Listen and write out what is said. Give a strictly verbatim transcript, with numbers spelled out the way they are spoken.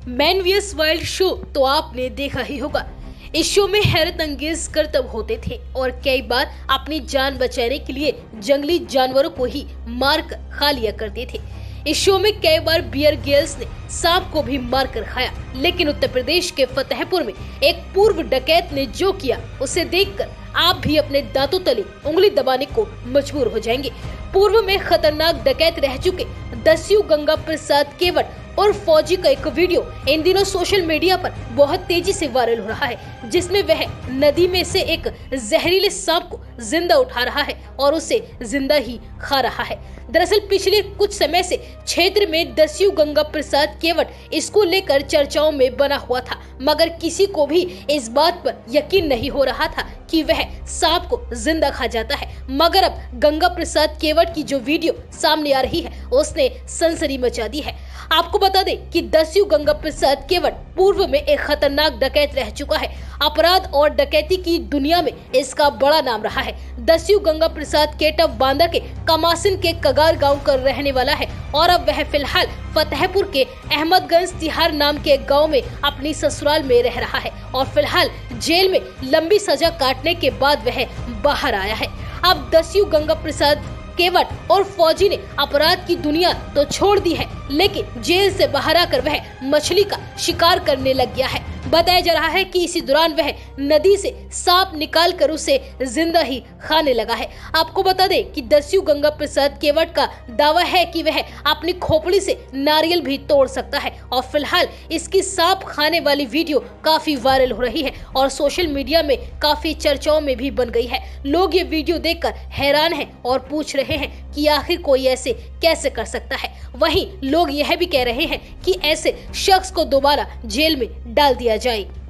Man VS wild show तो आपने देखा ही होगा। इस शो में हैरत अंगेज करतब होते थे और कई बार अपनी जान बचाने के लिए जंगली जानवरों को ही मार कर खा लिया करते थे। इस शो में कई बार बियर ग्रिल्स ने सांप को भी मार कर खाया, लेकिन उत्तर प्रदेश के फतेहपुर में एक पूर्व डकैत ने जो किया उसे देखकर आप भी अपने दांतों तले उंगली दबाने को मजबूर हो जाएंगे। पूर्व में खतरनाक डकैत रह चुके दस्यु गंगा प्रसाद केवट और फौजी का एक वीडियो इन दिनों सोशल मीडिया पर बहुत तेजी से वायरल हो रहा है, जिसमें वह नदी में से एक जहरीले सांप को जिंदा उठा रहा है और उसे जिंदा ही खा रहा है। दरअसल पिछले कुछ समय से क्षेत्र में दस्यु गंगा प्रसाद केवट इसको लेकर चर्चाओं में बना हुआ था, मगर किसी को भी इस बात पर यकीन नहीं हो रहा था कि वह सांप को जिंदा खा जाता है। मगर अब गंगा प्रसाद केवट की जो वीडियो सामने आ रही है उसने सनसनी मचा दी है। आपको बता दें कि दस्यु गंगा प्रसाद केवट पूर्व में एक खतरनाक डकैत रह चुका है। अपराध और डकैती की दुनिया में इसका बड़ा नाम रहा है। दस्यु गंगा प्रसाद केटव बांदा के कमासिन के कगार गांव का रहने वाला है और अब वह फिलहाल फतेहपुर के अहमदगंज तिहार नाम के गांव में अपनी ससुराल में रह रहा है और फिलहाल जेल में लंबी सजा काटने के बाद वह बाहर आया है। अब दस्यु गंगा प्रसाद केवट और फौजी ने अपराध की दुनिया तो छोड़ दी है, लेकिन जेल से बाहर आकर वह मछली का शिकार करने लग गया है। बताया जा रहा है कि इसी दौरान वह नदी से सांप निकालकर उसे जिंदा ही खाने लगा है। आपको बता दें कि दस्यु गंगा प्रसाद केवट का दावा है कि वह अपनी खोपड़ी से नारियल भी तोड़ सकता है और फिलहाल इसकी सांप खाने वाली वीडियो काफी वायरल हो रही है और सोशल मीडिया में काफी चर्चाओं में भी बन गई है। लोग ये वीडियो देखकर हैरान हैं और पूछ रहे हैं कि आखिर कोई ऐसे कैसे कर सकता है। वहीं लोग यह भी कह रहे हैं कि ऐसे शख्स को दोबारा जेल में डाल दिया जाए।